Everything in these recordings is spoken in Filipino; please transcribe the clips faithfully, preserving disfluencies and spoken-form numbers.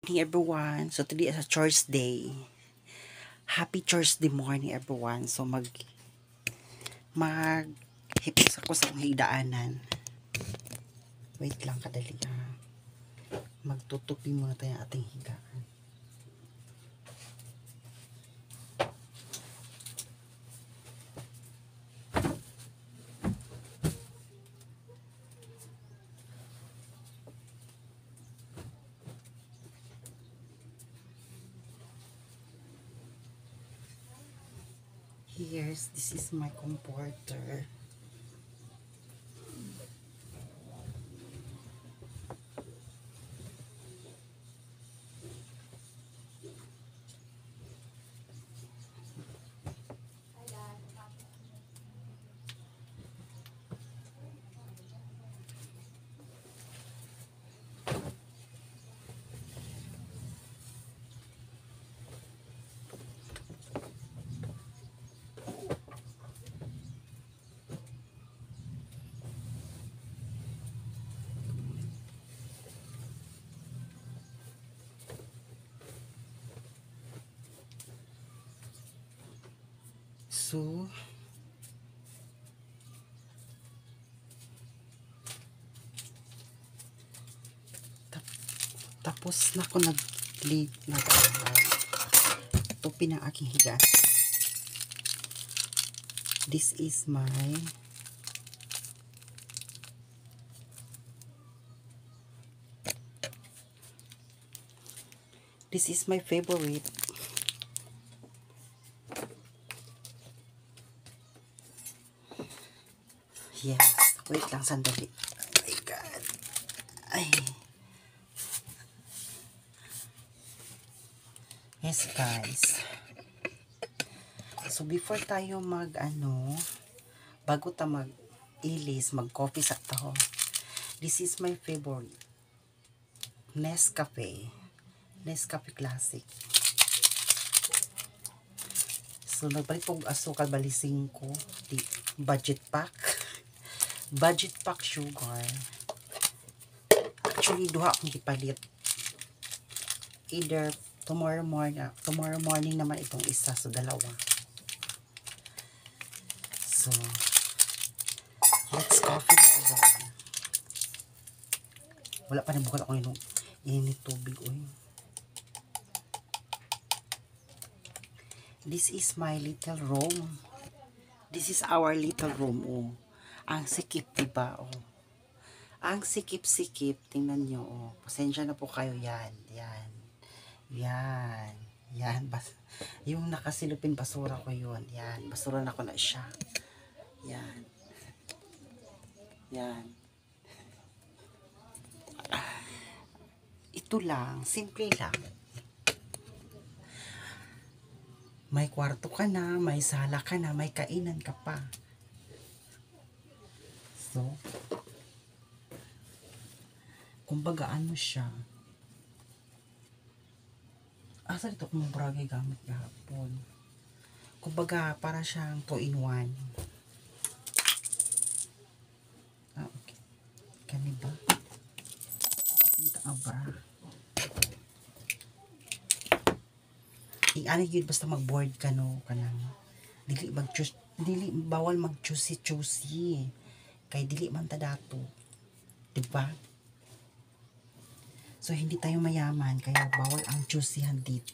Morning everyone. So today is a church day. Happy church day morning everyone. So mag mag hipis ako sa akong higdaanan. Wait lang kadali ha. Magtutupi muna tayo ang ating higaan. Here's, this is my comforter. So, tap, tapos na ako nag-lead na tupi ng aking higa. This is my This is my favorite. Yes. Wait lang, sandali. Oh my God. Ay. Yes, guys. So, before tayo mag, ano, bago tayo mag-ilis, mag-coffee sa taho, this is my favorite. Nescafe. Nescafe Classic. So, nagbalik pong asukal, balising ko. Budget pack. Budget pack sugar. Actually, duha akong gipalit. Either tomorrow morning, tomorrow morning naman itong isa, so dalawa. So, let's coffee na again. Wala pa nabukat ako yung init tubig. Uy. This is my little room. This is our little room. Oh. Ang sikip, diba? Oh. Ang sikip-sikip. Tingnan nyo. Oh. Pasensya na po kayo. Yan. Yan. Yan. Yan. Bas yung nakasilupin basura ko yun. Yan. Basura na ko na siya. Yan. Yan. Ito lang. Simple lang. May kwarto ka na, may sala ka na, may kainan ka pa. So, kumbaga ano siya. Asa dito kung bragay gamit gahapon. Kumbaga para siyang two in one. Ah, okay. Kani ba? Kita ka ba? Ano yun, basta mag-board ka no, kanang dili mag-choose, dili bawal mag-choosy-choosy kay dili man ta dato, diba? So hindi tayo mayaman kaya bawal ang choosyihan dito.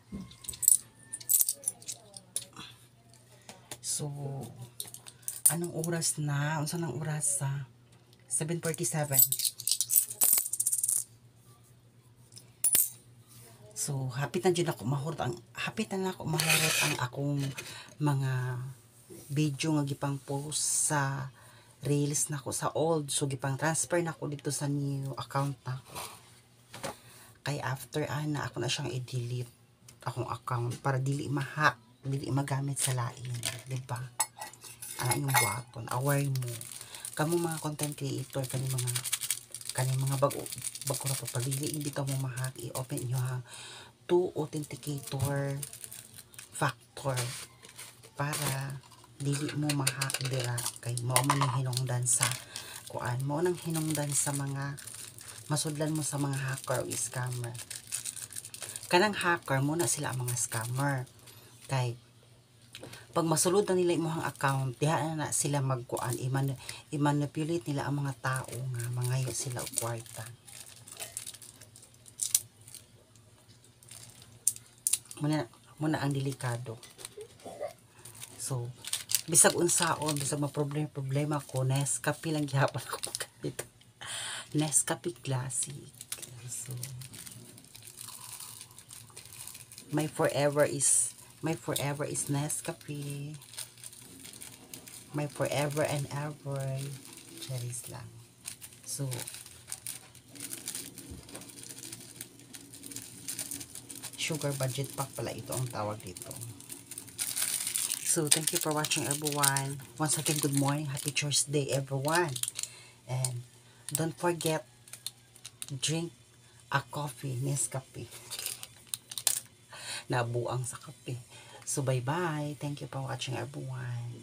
So anong oras na? Unsa nang oras sa seven forty-seven? So, hapitan dyan ako mahurot ang, hapitan na ako mahurot ang akong mga video nga gipang post sa reels na ko sa old. So, gipang transfer na ako dito sa new account na ko. Kay after, ana, ako na siyang i-delete akong account para dili ma-hack, dili magamit sa lain. Diba? Ano yung buhaton? Aware mo. Kamu mga content creator, kani mga kani mga bago bago na po pabili, hindi ka mo ma-hack, i-open nyo ha two authenticator factor para dili mo ma-hack dira kay mao man ang hinungdan sa kuan mo nang hinungdan sa mga masudlan mo sa mga hacker o scammer. kanang hacker muna sila ang mga scammer. Kay pag masulod na nila imong account, diha na, na sila magkuan, iman i-manipulate nila ang mga tao nga mangayo sila og kwarta. Muna muna ang delikado. So, bisag unsaon, bisag ma-problema problema ko, Nescafe lang gihapon ako pagkabit. Nescafe Classic. So, my forever is my forever is Nescafe. My forever and ever. Cherries lang. So, sugar budget pack pala ito ang tawag dito. So, thank you for watching everyone. Once again, good morning. Happy Thursday everyone. And don't forget, drink a coffee, Nescafe. Nabuang sa kape. So, bye-bye. Thank you for watching everyone.